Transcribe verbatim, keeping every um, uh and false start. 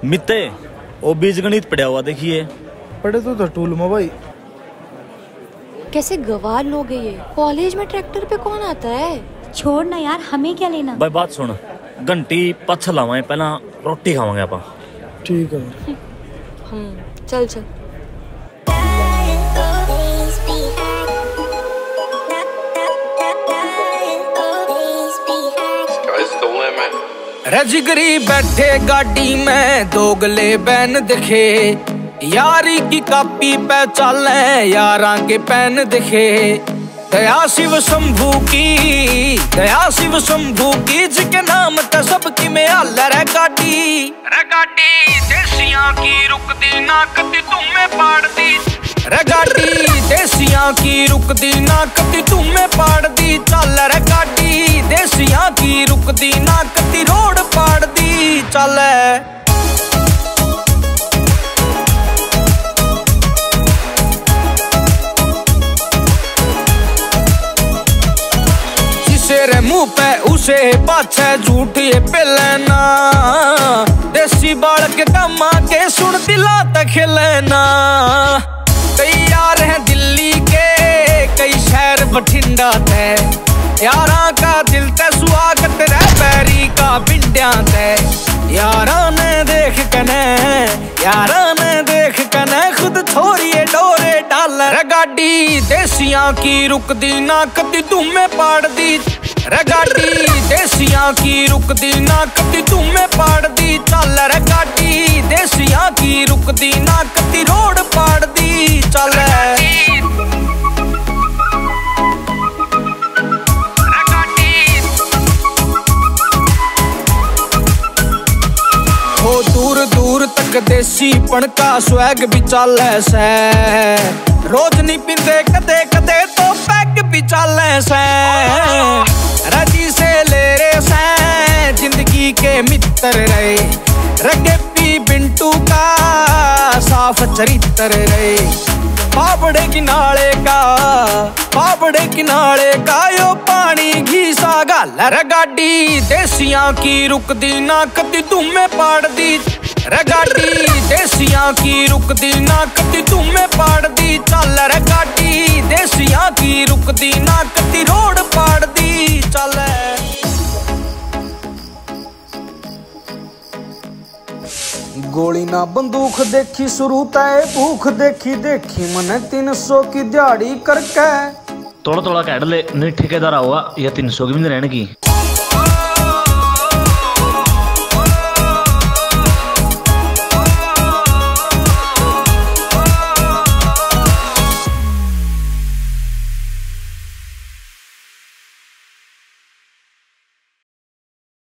मित्ते वो बीज गणित पढ़ा हुआ देखिए। पढ़े तो था टूल में भाई। कैसे गवार लोग हैं ये। कॉलेज में ट्रैक्टर पे कौन आता है। छोड़ ना यार, हमें क्या लेना। भाई बात सुन, घंटी पछ लावे पहला रोटी खावांगे आप। ठीक है। हम्म चल चल। रजगरी बैठे गाड़ी में दोगले बैन दिखे, यारी की कापी पे चले यारा के पैन दिखे। दया शिव शंभू की, दया शिव शंभू की, जिसके नाम ते सबकी में आल रे गाड़ी। रे गाड़ी देसियां की रुकदी ना कदी तुम्हें पाड़ दी। रे गाड़ी देसियां की रुकदी ना कदी तुम्हें पाड़ दी। चल रे गाड़ी देसियां की रुकदी ना कदी रोड पाड़ दी। चल रे मुंह पे उसे पाछे झूठ ये पिलना। देसी बाल के दमा के सुन दिला तक खिलना। कई यार हैं दिल्ली के, कई शहर बठिंडा ते, यारा का दिल ते स्वागत रे बैरी का बिंडिया ते। यारा ने देख कने, यारा ने देख कने खुद थोड़िए डोरे डाल। रे गाड़ी देसियां की रुकदी ना कदी तुम्हें पाड़ दी। रे गाड़ी देसियां की रुकदी ना कदी तुम्हें पाड़ दी। चल रे गाड़ी देसियां की रुकदी ना कदी रोड पाड़ दी। चल हो दूर दूर तक देसी पण का स्वैग भी चल से। रोज नहीं पींदे कदे कदे तो पैग भी चल से। रजी से ले रे से जिंदगी के मित्र रहे। रगे पी बिंटू का साफ चरित्र रहे। पापड़े किनारे का, पापड़े किनारे का यो पानी घी सा गाल। रे गाड़ी देसियां की रुकदी ना कदी तुम्हें पाड़ दी। रे गाड़ी देसियां की रुकदी ना कदी तुम्हें पाड़ दी। चल रे गाड़ी देसियां की रुकदी ना कदी रोड पाड़ दी। चल गोली ना बंदूक देखी शुरू तय भूख देखी देखी मने तीन सौ की दिहाड़ी करके। थोड़ा थोड़ा कह ले नहीं ठेकेदार हुआ या तीन सौ की भी नहीं रहने की।